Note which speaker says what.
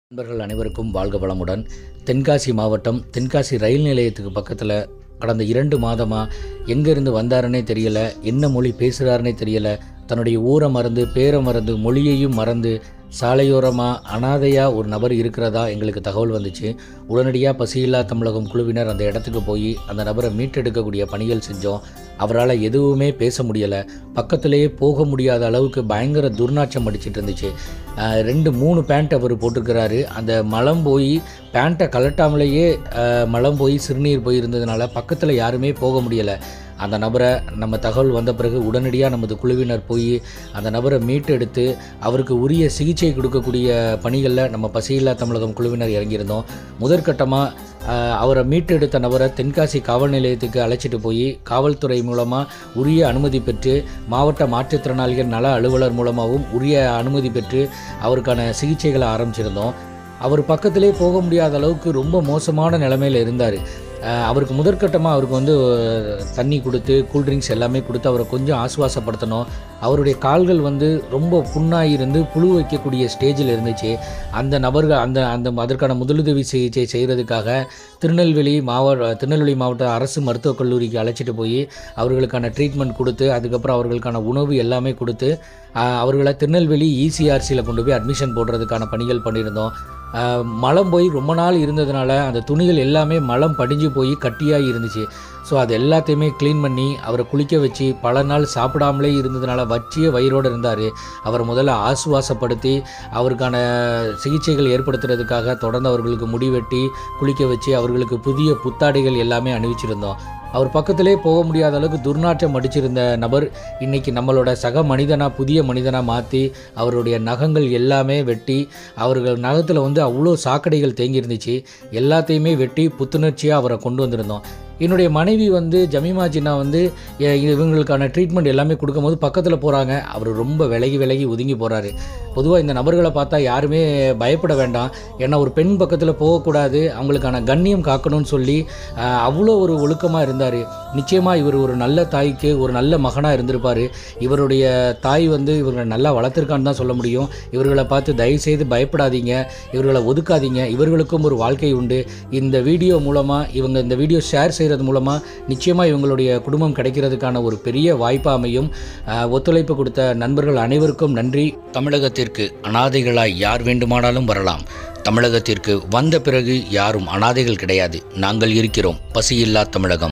Speaker 1: நண்பர்கள் அனைவருக்கும் வாழ்க வளமுடன். தென்காசி மாவட்டம் தென்காசி ரயில் நிலையத்துக்கு பக்கத்தில் கடந்த 2 மாதமாக எங்கேருந்து வந்தாருன்னே தெரியலை, என்ன மொழி பேசுகிறாருன்னே தெரியலை, தன்னுடைய ஊரை மறந்து பேரை மறந்து மொழியையும் மறந்து சாலையோரமாக அனாதையாக ஒரு நபர் இருக்கிறதா எங்களுக்கு தகவல் வந்துச்சு. உடனடியாக பசியில்லா தமிழகம் குழுவினர் அந்த இடத்துக்கு போய் அந்த நபரை மீட்டெடுக்கக்கூடிய பணிகள் செஞ்சோம். அவரால் எதுவுமே பேச முடியலை, பக்கத்திலேயே போக முடியாத அளவுக்கு பயங்கர துர்நாற்றம் அடிச்சிட்டு இருந்துச்சு. 2-3 பேண்ட் அவர் போட்டிருக்கிறாரு. அந்த மலம் போய் பேண்ட்டை கலட்டாமலேயே மலம் போய் சிறுநீர் போய் இருந்ததுனால பக்கத்தில் யாருமே போக முடியலை. அந்த நபரை நம்ம தகவல் வந்த பிறகு உடனடியாக நமது குழுவினர் போய் அந்த நபரை மீட்டெடுத்து அவருக்கு உரிய சிகிச்சை கொடுக்கக்கூடிய பணிகளில் நம்ம பசியில்லா தமிழகம் குழுவினர் இறங்கியிருந்தோம். முதற்கட்டமாக அவரை மீட்டெடுத்த நபரை தென்காசி காவல் நிலையத்துக்கு அழைச்சிட்டு போய் காவல்துறை மூலமாக உரிய அனுமதி பெற்று மாவட்ட மாற்றுத்திறனாளிகள் நல அலுவலர் மூலமாகவும் உரிய அனுமதி பெற்று அவருக்கான சிகிச்சைகளை ஆரம்பிச்சிருந்தோம். அவர் பக்கத்திலே போக முடியாத அளவுக்கு ரொம்ப மோசமான நிலைமையில் இருந்தார். அவருக்கு முதற்கட்டமாக அவருக்கு தண்ணி கொடுத்து கூல்ட்ரிங்க்ஸ் எல்லாமே கொடுத்து அவரை கொஞ்சம் ஆசுவாசப்படுத்தணும். அவருடைய கால்கள் ரொம்ப புண்ணாக இருந்து புழு வைக்கக்கூடிய ஸ்டேஜில் இருந்துச்சு. அந்த நபர்கள் அதற்கான முதலுதவி சிகிச்சை செய்கிறதுக்காக திருநெல்வேலி மாவட்ட அரசு மருத்துவக் கல்லூரிக்கு அழைச்சிட்டு போய் அவர்களுக்கான ட்ரீட்மெண்ட் கொடுத்து அதுக்கப்புறம் அவர்களுக்கான உணவு எல்லாமே கொடுத்து அவர்களை திருநெல்வேலி ECRCயில் கொண்டு போய் அட்மிஷன் போடுறதுக்கான பணிகள் பண்ணியிருந்தோம். மலம் போய் ரொம்ப நாள் இருந்ததுனால அந்த துணிகள் எல்லாமே மலம் படிஞ்சு போய் கட்டியாக இருந்துச்சு. ஸோ அது எல்லாத்தையுமே க்ளீன் பண்ணி அவரை குளிக்க வச்சு பல நாள் சாப்பிடாமலே இருந்ததுனால வற்றிய வயிறோடு இருந்தார். அவரை முதல்ல ஆசுவாசப்படுத்தி அவருக்கான சிகிச்சைகள் ஏற்படுத்துறதுக்காக தொடர்ந்து அவர்களுக்கு முடிவெட்டி குளிக்க வச்சு அவர்களுக்கு புதிய புத்தாடைகள் எல்லாமே அணிவிச்சிருந்தோம். அவர் பக்கத்திலே போக முடியாத அளவுக்கு துர்நாற்றம் அடிச்சிருந்த நபர் இன்றைக்கி நம்மளோட சக மனிதனாக புதிய மனிதனாக மாற்றி அவருடைய நகங்கள் எல்லாமே வெட்டி அவர்கள் நகத்தில் அவ்வளோ சாக்கடைகள் தேங்கி இருந்துச்சு. எல்லாத்தையுமே வெட்டி புத்துணர்ச்சியாக அவரை கொண்டு வந்திருந்தோம். என்னுடைய மனைவி ஜமீமா ஜின்னா இவங்களுக்கான ட்ரீட்மெண்ட் எல்லாமே கொடுக்கும்போது பக்கத்தில் போகிறாங்க. அவர் ரொம்ப விலகி ஒதுங்கி போகிறாரு. பொதுவாக இந்த நபர்களை பார்த்தா யாருமே பயப்பட வேண்டாம், ஏன்னா ஒரு பெண் பக்கத்தில் போகக்கூடாது, அவங்களுக்கான கண்ணியம் காக்கணும்னு சொல்லி அவ்வளோ ஒரு ஒழுக்கமாக இருந்தார். நிச்சயமாக இவர் ஒரு நல்ல தாய்க்கு ஒரு நல்ல மகனாக இருந்திருப்பார். இவருடைய தாய் இவர்களை நல்லா வளர்த்துருக்கான்னு தான் சொல்ல முடியும். இவர்களை பார்த்து தயவுசெய்து பயப்படாதீங்க, இவர்களை ஒதுக்காதீங்க, இவர்களுக்கும் ஒரு வாழ்க்கை உண்டு. இந்த வீடியோ மூலமாக இந்த வீடியோ ஷேர் செய்கிறது மூலமாக நிச்சயமாக இவங்களுடைய குடும்பம் கிடைக்கிறதுக்கான ஒரு பெரிய வாய்ப்பு அமையும். ஒத்துழைப்பு கொடுத்த நண்பர்கள் அனைவருக்கும் நன்றி. தமிழகத்திற்கு அனாதைகளாய் யார் வேண்டுமானாலும் வரலாம். தமிழகத்திற்கு வந்த பிறகு யாரும் அனாதைகள் கிடையாது. நாங்கள் இருக்கிறோம். பசியில்லா தமிழகம்.